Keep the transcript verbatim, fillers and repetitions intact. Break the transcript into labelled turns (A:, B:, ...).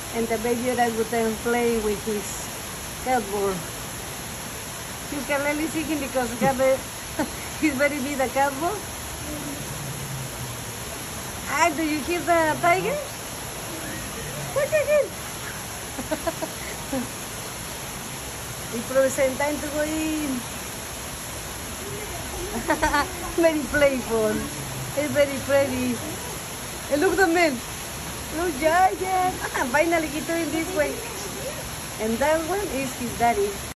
A: And the baby orangutan playing with his catball. You can really see him because he's very big, the catball. Ah, do you hear the tiger? Look at him. It's probably time to go in. Very playful. It's very pretty. And look the man. Look, giant. Ah, finally he's doing this way. And that one is his daddy.